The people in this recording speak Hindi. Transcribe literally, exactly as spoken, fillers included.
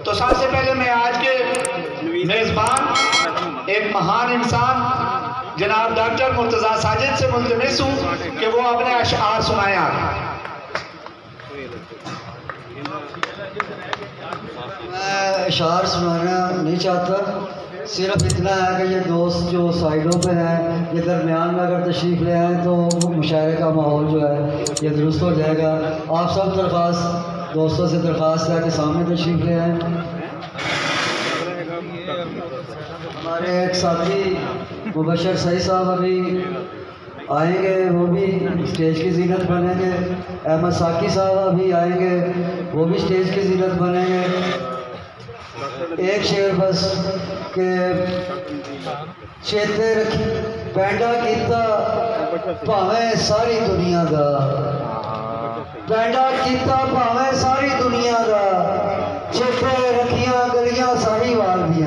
तो सबसे पहले मैं आज के मेज़बान एक महान इंसान जनाब डॉक्टर मुर्तज़ा साजिद से मुल्तमिस हूँ कि वो अपने अशआर सुनाए। मैं अशआर सुनाना नहीं चाहता, सिर्फ इतना है कि ये दोस्त जो साइडों पे हैं ये दरमियान में अगर तशरीफ़ ले आएँ तो मुशायरे का माहौल जो है ये दुरुस्त हो जाएगा। आप सब दरख्वास्त दोस्तों से दरख्वास्त है कि सामने तशरीफ़ ले आएँ। हमारे एक साथी मुबशर सही साहब अभी आएंगे, वो भी स्टेज की जीनत बनेंगे। अहमद साकी साहब अभी आएंगे, वो भी स्टेज की जीनत बनेंगे। एक शेर बस के चेते रखी पैंडा कीता भावें सारी दुनिया का, पैंडा कीता भावें सारी दुनिया का, चेते रखियां गलियां साहिवाल दी।